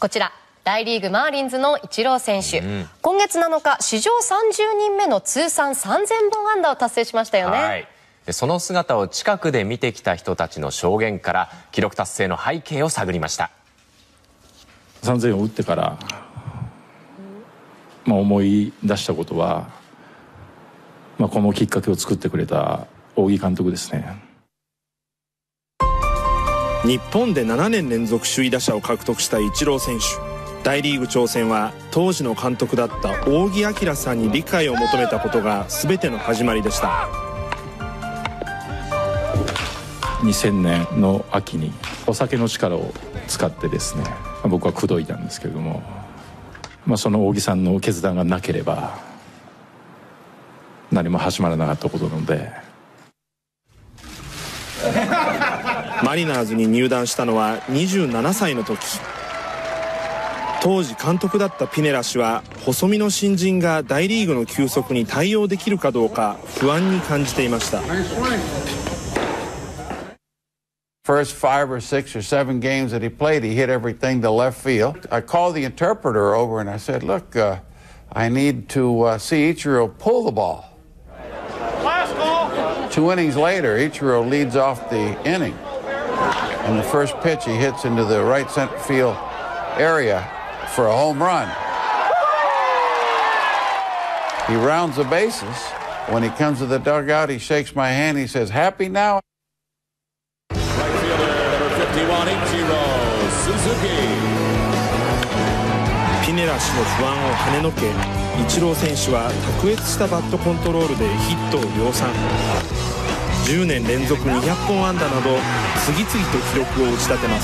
こちら大リーグマーリンズのイチロー選手、今月7日史上30人目の通算3000本安打を達成しましたよね。 はい、その姿を近くで見てきた人たちの証言から記録達成の背景を探りました。 3000を打ってから、思い出したことは、このきっかけを作ってくれた仰木監督ですね。 日本で7年連続首位打者を獲得したイチロー選手。大リーグ挑戦は当時の監督だった仰木彬さんに理解を求めたことが全ての始まりでした。 2000年の秋にお酒の力を使ってですね、僕は口説いたんですけれども、その仰木さんの決断がなければ何も始まらなかったことなので。 マリナーズに入団したのは27歳の時。当時監督だったピネラ氏は細身の新人が大リーグの球速に対応できるかどうか不安に感じていました。 First 5 or 6 or 7 games that he played, he hit everything to left field. I called the interpreter over and I said, look, I need to see Ichiro pull the ball. 2 innings later, Ichiro leads off the inning. And the first pitch he hits into the right center field area for a home run. He rounds the bases. When he comes to the dugout, he shakes my hand. He says, happy now? Suzuki. ピネラ氏の不安を跳ねのけ、イチロー選手は卓越したバットコントロールでヒットを量産。10年連続200本安打など次々と記録を打ち立てます。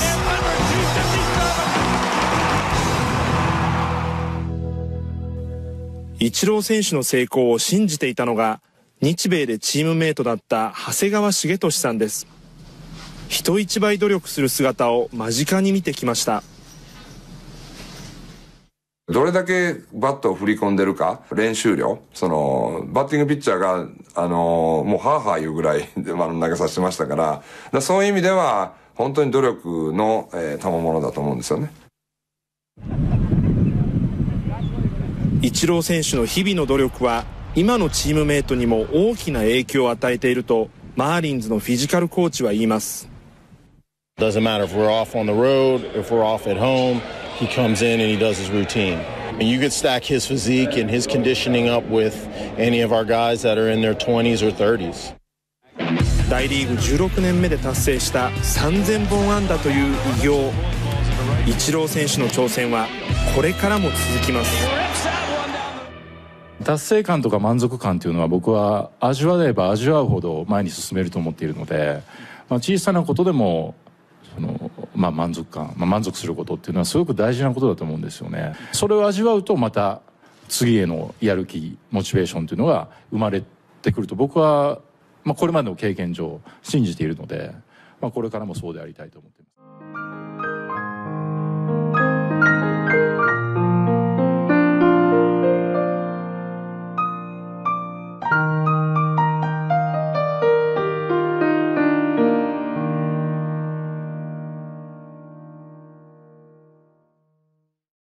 イチロー選手の成功を信じていたのが日米でチームメイトだった長谷川茂俊さんです。人一倍努力する姿を間近に見てきました。 どれだけバットを振り込んでるか、練習量、バッティングピッチャーが、もうハーハー言うぐらいで、投げさせてましたから、そういう意味では、本当に努力の、賜物だと思うんですよね。 イチロー選手の日々の努力は、今のチームメイトにも大きな影響を与えていると、マーリンズのフィジカルコーチは言います。 Doesn't matter if we're off on the road, if we're off at home, he comes in and he does his routine. And you could stack his physique and his conditioning up with any of our guys that are in their 20s or 30s. 大リーグ16年目で達成した3000本安打という偉業。イチロー選手の挑戦はこれからも続きます。 達成感とか満足感というのは僕は味わえば味わうほど前に進めると思っているので、小さなことでも満足感、満足することっていうのはすごく大事なことだと思うんですよね。それを味わうとまた次へのやる気、モチベーションというのが生まれてくると僕は、これまでの経験上信じているので、これからもそうでありたいと思っています。